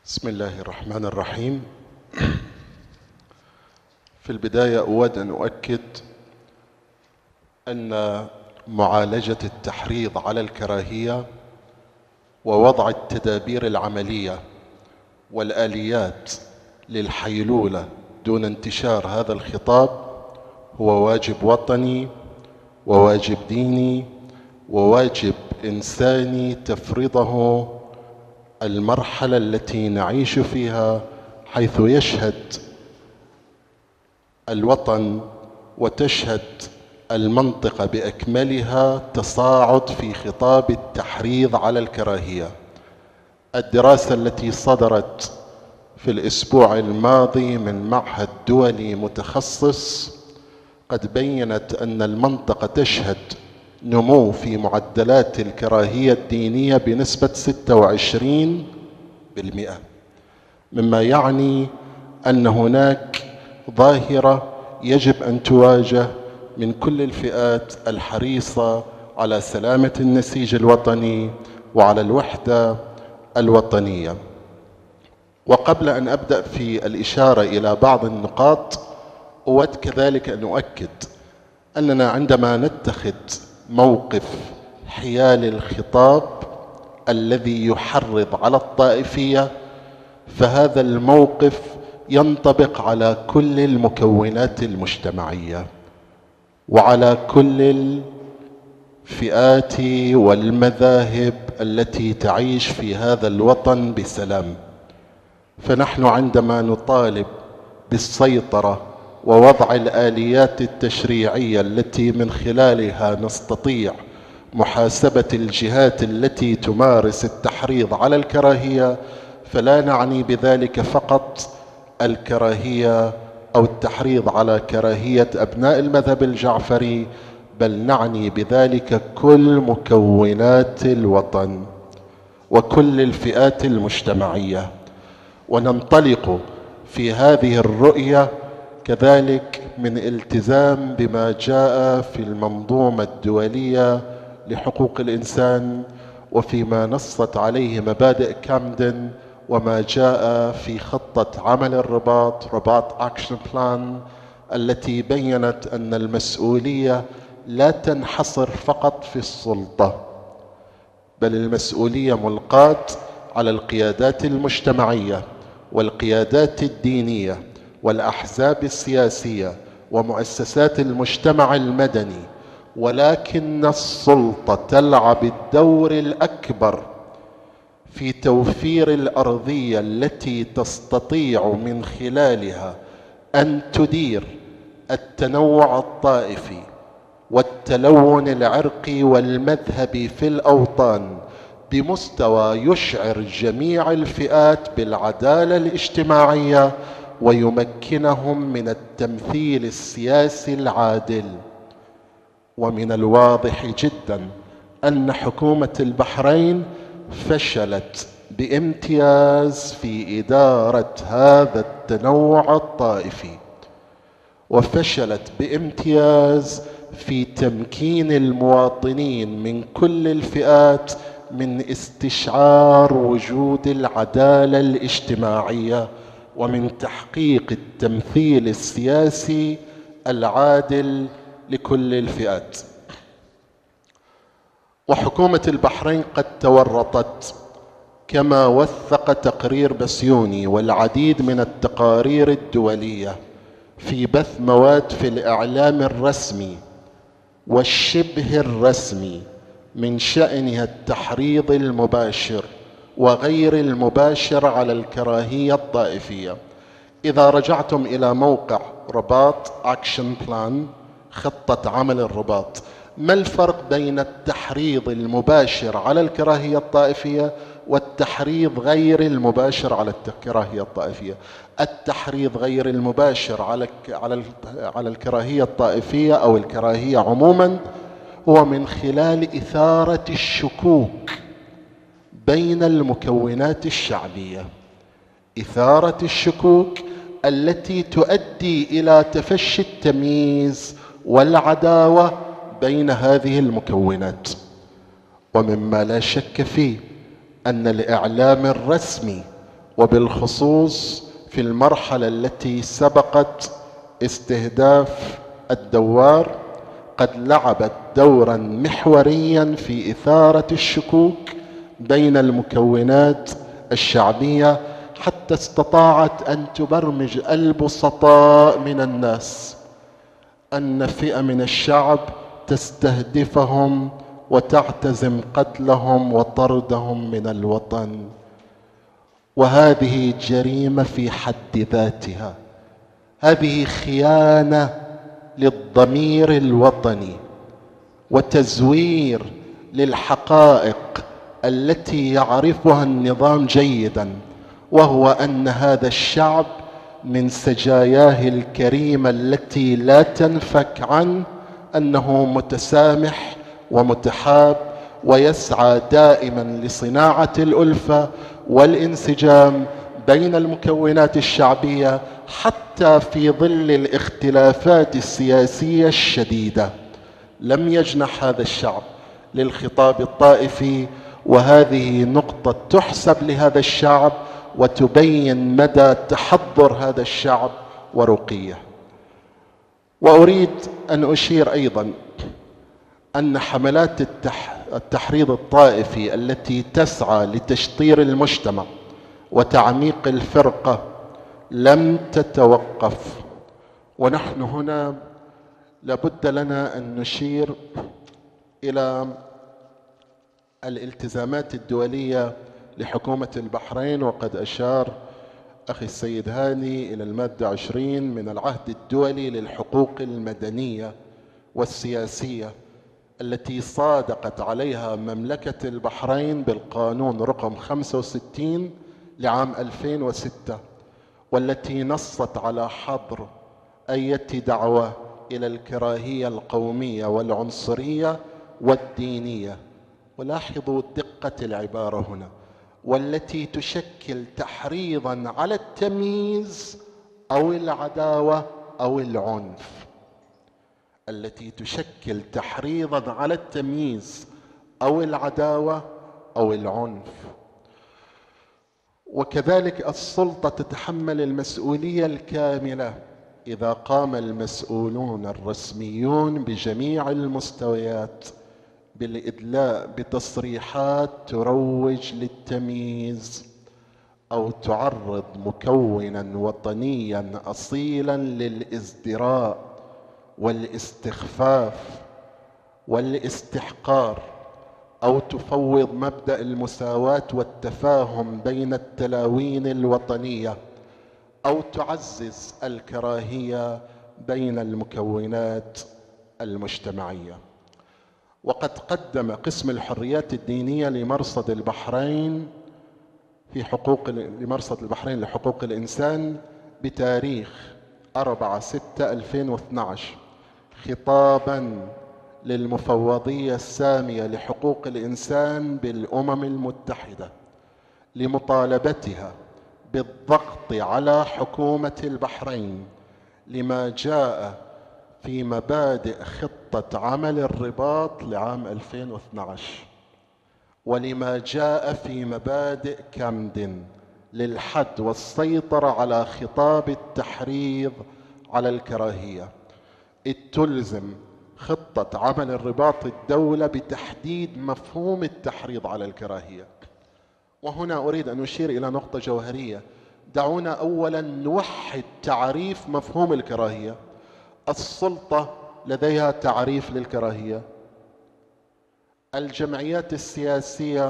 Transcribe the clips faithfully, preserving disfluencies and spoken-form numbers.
بسم الله الرحمن الرحيم. في البداية أود أن أؤكد أن معالجة التحريض على الكراهية ووضع التدابير العملية والآليات للحيلولة دون انتشار هذا الخطاب هو واجب وطني وواجب ديني وواجب إنساني تفرضه المرحلة التي نعيش فيها، حيث يشهد الوطن وتشهد المنطقة بأكملها تصاعد في خطاب التحريض على الكراهية. الدراسة التي صدرت في الأسبوع الماضي من معهد دولي متخصص قد بيّنت أن المنطقة تشهد نمو في معدلات الكراهية الدينية بنسبة ستة وعشرين بالمئة، مما يعني أن هناك ظاهرة يجب أن تواجه من كل الفئات الحريصة على سلامة النسيج الوطني وعلى الوحدة الوطنية. وقبل أن أبدأ في الإشارة إلى بعض النقاط، أود كذلك أن أؤكد أننا عندما نتخذ موقف حيال الخطاب الذي يحرض على الطائفية، فهذا الموقف ينطبق على كل المكونات المجتمعية وعلى كل الفئات والمذاهب التي تعيش في هذا الوطن بسلام. فنحن عندما نطالب بالسيطرة ووضع الآليات التشريعية التي من خلالها نستطيع محاسبة الجهات التي تمارس التحريض على الكراهية، فلا نعني بذلك فقط الكراهية أو التحريض على كراهية أبناء المذهب الجعفري، بل نعني بذلك كل مكونات الوطن وكل الفئات المجتمعية. وننطلق في هذه الرؤية كذلك من التزام بما جاء في المنظومة الدولية لحقوق الإنسان وفيما نصت عليه مبادئ كامدن، وما جاء في خطة عمل الرباط رباط أكشن بلان، التي بيّنت أن المسؤولية لا تنحصر فقط في السلطة، بل المسؤولية ملقاة على القيادات المجتمعية والقيادات الدينية والأحزاب السياسية ومؤسسات المجتمع المدني، ولكن السلطة تلعب الدور الأكبر في توفير الأرضية التي تستطيع من خلالها أن تدير التنوع الطائفي والتلون العرقي والمذهبي في الأوطان بمستوى يشعر جميع الفئات بالعدالة الاجتماعية ويمكنهم من التمثيل السياسي العادل. ومن الواضح جدا أن حكومة البحرين فشلت بامتياز في إدارة هذا التنوع الطائفي، وفشلت بامتياز في تمكين المواطنين من كل الفئات من استشعار وجود العدالة الاجتماعية ومن تحقيق التمثيل السياسي العادل لكل الفئات. وحكومة البحرين قد تورطت، كما وثق تقرير بسيوني والعديد من التقارير الدولية، في بث مواد في الإعلام الرسمي والشبه الرسمي من شأنها التحريض المباشر وغير المباشر على الكراهية الطائفية. إذا رجعتم إلى موقع رباط أكشن بلان، خطة عمل الرباط، ما الفرق بين التحريض المباشر على الكراهية الطائفية والتحريض غير المباشر على الكراهية الطائفية؟ التحريض غير المباشر على على على الكراهية الطائفية أو الكراهية عموما هو من خلال إثارة الشكوك بين المكونات الشعبية، إثارة الشكوك التي تؤدي إلى تفشي التمييز والعداوة بين هذه المكونات. ومما لا شك فيه أن الإعلام الرسمي وبالخصوص في المرحلة التي سبقت استهداف الدوار قد لعبت دورا محوريا في إثارة الشكوك بين المكونات الشعبية، حتى استطاعت أن تبرمج البسطاء من الناس أن فئة من الشعب تستهدفهم وتعتزم قتلهم وطردهم من الوطن. وهذه جريمة في حد ذاتها، هذه خيانة للضمير الوطني وتزوير للحقائق التي يعرفها النظام جيدا، وهو أن هذا الشعب من سجاياه الكريمة التي لا تنفك عن أنه متسامح ومتحاب ويسعى دائما لصناعة الألفة والانسجام بين المكونات الشعبية حتى في ظل الاختلافات السياسية الشديدة. لم يجنح هذا الشعب للخطاب الطائفي، وهذه نقطة تحسب لهذا الشعب وتبين مدى تحضر هذا الشعب ورقيه. وأريد أن أشير أيضا أن حملات التحريض الطائفي التي تسعى لتشطير المجتمع وتعميق الفرقة لم تتوقف، ونحن هنا لابد لنا أن نشير إلى الالتزامات الدولية لحكومة البحرين. وقد أشار أخي السيد هاني إلى المادة عشرين من العهد الدولي للحقوق المدنية والسياسية التي صادقت عليها مملكة البحرين بالقانون رقم خمسة وستين لعام ألفين وستة، والتي نصت على حظر أي دعوة إلى الكراهية القومية والعنصرية والدينية. ولاحظوا دقة العبارة هنا، والتي تشكل تحريضا على التمييز أو العداوة أو العنف، التي تشكل تحريضا على التمييز أو العداوة أو العنف. وكذلك السلطة تتحمل المسؤولية الكاملة إذا قام المسؤولون الرسميون بجميع المستويات بالإدلاء بتصريحات تروج للتمييز أو تعرض مكونا وطنيا أصيلا للازدراء والاستخفاف والاستحقار، أو تفوض مبدأ المساواة والتفاهم بين التلاوين الوطنية، أو تعزز الكراهية بين المكونات المجتمعية. وقد قدم قسم الحريات الدينية لمرصد البحرين في حقوق لمرصد البحرين لحقوق الإنسان بتاريخ أربعة ستة ألفين واثني عشر خطابا للمفوضية السامية لحقوق الإنسان بالأمم المتحدة لمطالبتها بالضغط على حكومة البحرين لما جاء في مبادئ خطة عمل الرباط لعام ألفين واثني عشر، ولما جاء في مبادئ كامدن للحد والسيطرة على خطاب التحريض على الكراهية. إذ تلزم خطة عمل الرباط الدولة بتحديد مفهوم التحريض على الكراهية. وهنا أريد أن أشير إلى نقطة جوهرية. دعونا أولا نوحد تعريف مفهوم الكراهية. السلطة لديها تعريف للكراهية، الجمعيات السياسية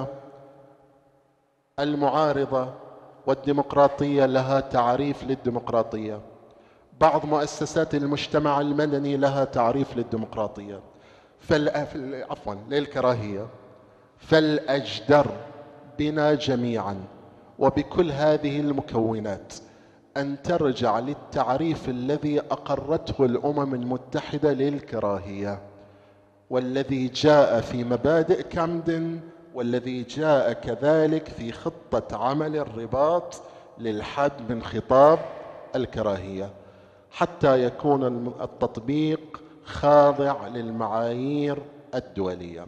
المعارضة والديمقراطية لها تعريف للديمقراطية، بعض مؤسسات المجتمع المدني لها تعريف للديمقراطية فال... عفوا للكراهية. فالأجدر بنا جميعا وبكل هذه المكونات أن ترجع للتعريف الذي أقرته الأمم المتحدة للكراهية، والذي جاء في مبادئ كامدن، والذي جاء كذلك في خطة عمل الرباط للحد من خطاب الكراهية، حتى يكون التطبيق خاضع للمعايير الدولية.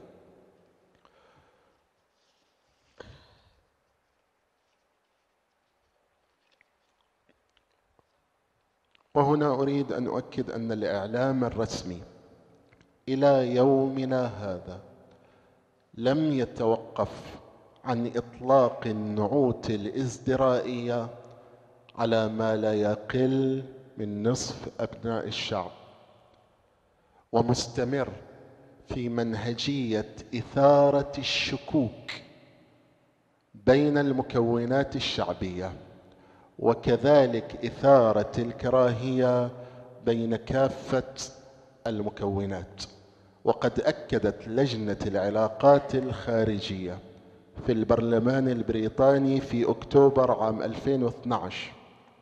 وهنا أريد أن أؤكد أن الإعلام الرسمي إلى يومنا هذا لم يتوقف عن إطلاق النعوت الازدرائية على ما لا يقل من نصف أبناء الشعب، ومستمر في منهجية إثارة الشكوك بين المكونات الشعبية، وكذلك إثارة الكراهية بين كافة المكونات. وقد أكدت لجنة العلاقات الخارجية في البرلمان البريطاني في أكتوبر عام ألفين واثني عشر،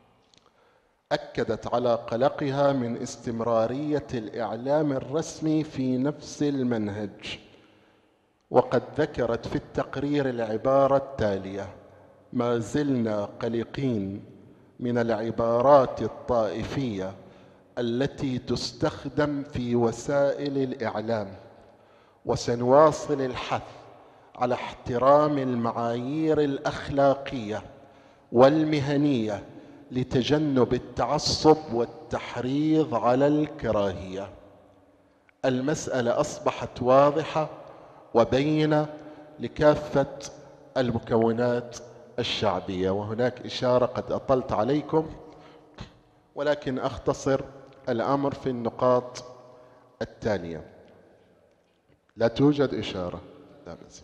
أكدت على قلقها من استمرارية الإعلام الرسمي في نفس المنهج، وقد ذكرت في التقرير العبارة التالية: ما زلنا قلقين من العبارات الطائفية التي تستخدم في وسائل الإعلام، وسنواصل الحث على احترام المعايير الأخلاقية والمهنية لتجنب التعصب والتحريض على الكراهية. المسألة أصبحت واضحة وبينة لكافة المكونات الشعبية، وهناك إشارة قد أطلت عليكم، ولكن أختصر الأمر في النقاط التالية. لا توجد إشارة، لا بس.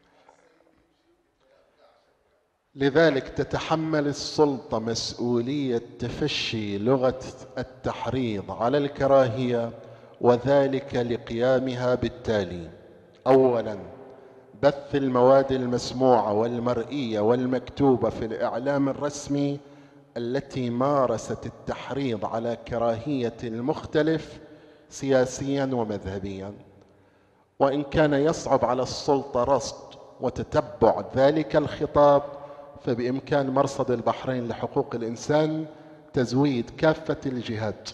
لذلك تتحمل السلطة مسؤولية تفشي لغة التحريض على الكراهية، وذلك لقيامها بالتالي: أولاً، بث المواد المسموعة والمرئية والمكتوبة في الإعلام الرسمي التي مارست التحريض على كراهية المختلف سياسياً ومذهبياً. وإن كان يصعب على السلطة رصد وتتبع ذلك الخطاب، فبإمكان مرصد البحرين لحقوق الإنسان تزويد كافة الجهات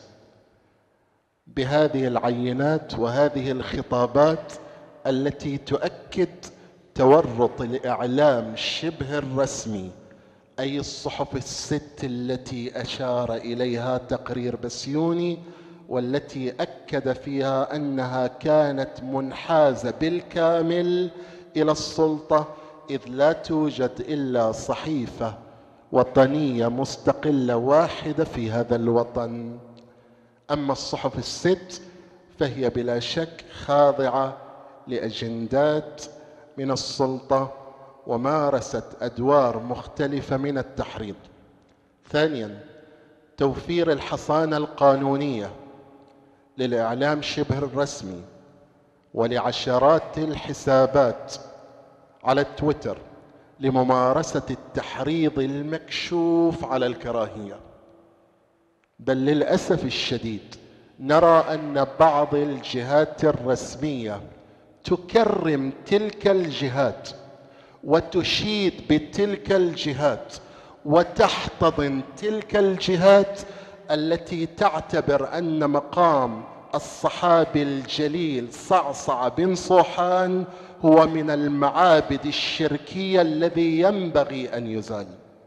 بهذه العينات وهذه الخطابات التي تؤكد تورط الإعلام شبه الرسمي، أي الصحف الست التي أشار إليها تقرير بسيوني، والتي أكد فيها أنها كانت منحازة بالكامل إلى السلطة، إذ لا توجد إلا صحيفة وطنية مستقلة واحدة في هذا الوطن. أما الصحف الست فهي بلا شك خاضعة لأجندات من السلطة ومارست أدوار مختلفة من التحريض. ثانياً، توفير الحصانة القانونية للإعلام شبه الرسمي ولعشرات الحسابات على تويتر لممارسة التحريض المكشوف على الكراهية. بل للأسف الشديد نرى أن بعض الجهات الرسمية تكرم تلك الجهات وتشيد بتلك الجهات وتحتضن تلك الجهات التي تعتبر أن مقام الصحابي الجليل صعصع بن صوحان هو من المعابد الشركية الذي ينبغي أن يزال.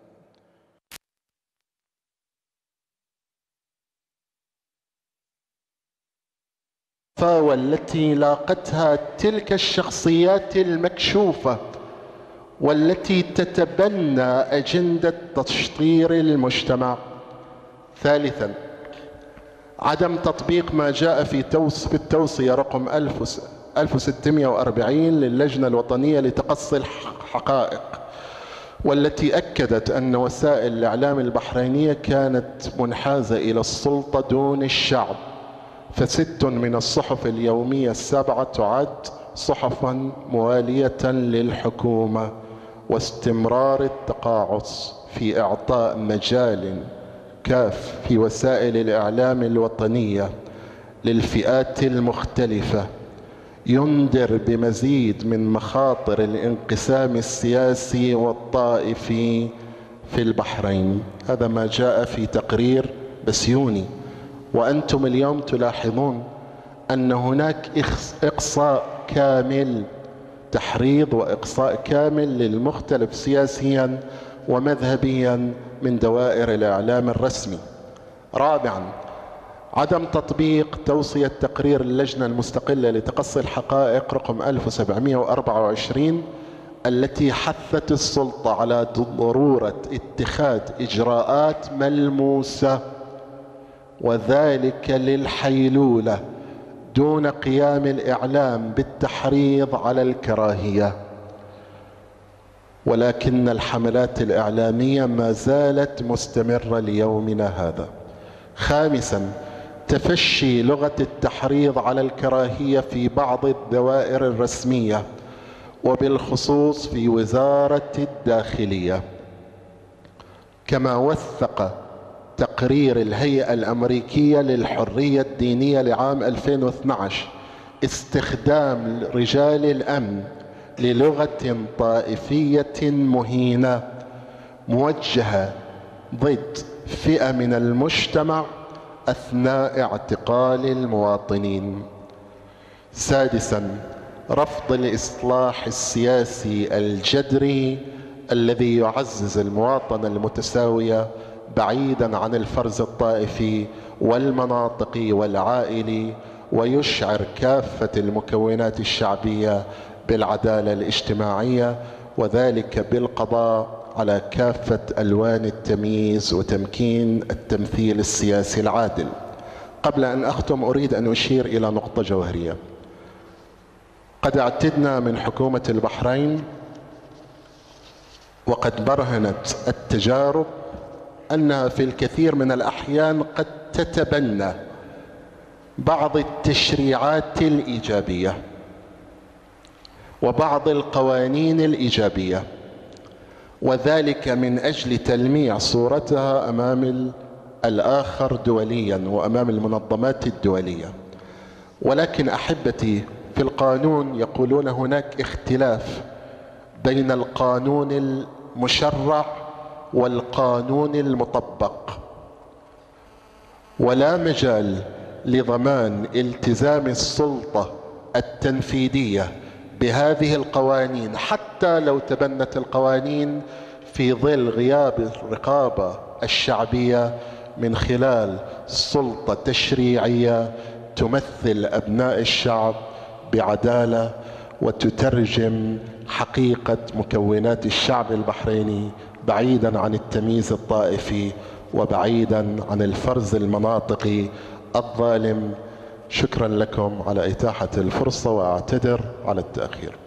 والتي لاقتها تلك الشخصيات المكشوفة والتي تتبنى أجندة تشطير المجتمع. ثالثاً، عدم تطبيق ما جاء في في التوصية رقم ألف وستمئة وأربعين للجنة الوطنية لتقصي الحقائق، والتي أكدت أن وسائل الإعلام البحرينية كانت منحازة إلى السلطة دون الشعب، فست من الصحف اليومية السبعة تعد صحفاً موالية للحكومة، واستمرار التقاعس في إعطاء مجال كاف في وسائل الإعلام الوطنية للفئات المختلفة ينذر بمزيد من مخاطر الانقسام السياسي والطائفي في البحرين. هذا ما جاء في تقرير بسيوني. وأنتم اليوم تلاحظون أن هناك إقصاء كامل، تحريض وإقصاء كامل للمختلف سياسياً ومذهبياً من دوائر الإعلام الرسمي. رابعا، عدم تطبيق توصية تقرير اللجنة المستقلة لتقصي الحقائق رقم ألف وسبعمئة وأربعة وعشرين التي حثت السلطة على ضرورة اتخاذ إجراءات ملموسة وذلك للحيلولة دون قيام الإعلام بالتحريض على الكراهية، ولكن الحملات الإعلامية ما زالت مستمرة ليومنا هذا. خامسا، تفشي لغة التحريض على الكراهية في بعض الدوائر الرسمية وبالخصوص في وزارة الداخلية، كما وثق تقرير الهيئة الأمريكية للحرية الدينية لعام ألفين واثني عشر استخدام رجال الأمن للغة طائفية مهينة موجهة ضد فئة من المجتمع أثناء اعتقال المواطنين. سادسا، رفض الإصلاح السياسي الجذري الذي يعزز المواطنة المتساوية بعيدا عن الفرز الطائفي والمناطقي والعائلي، ويشعر كافة المكونات الشعبية بالعدالة الاجتماعية، وذلك بالقضاء على كافة ألوان التمييز وتمكين التمثيل السياسي العادل. قبل أن أختم أريد أن أشير إلى نقطة جوهرية. قد اعتدنا من حكومة البحرين وقد برهنت التجارب أنها في الكثير من الأحيان قد تتبنى بعض التشريعات الإيجابية وبعض القوانين الإيجابية، وذلك من أجل تلميع صورتها أمام الآخر دوليا وأمام المنظمات الدولية. ولكن أحبتي، في القانون يقولون هناك اختلاف بين القانون المشرع والقانون المطبق، ولا مجال لضمان التزام السلطة التنفيذية بهذه القوانين حتى لو تبنت القوانين في ظل غياب الرقابة الشعبية من خلال سلطة تشريعية تمثل أبناء الشعب بعدالة وتترجم حقيقة مكونات الشعب البحريني بعيدا عن التمييز الطائفي وبعيدا عن الفرز المناطقي الظالم. شكرا لكم على إتاحة الفرصة وأعتذر على التأخير.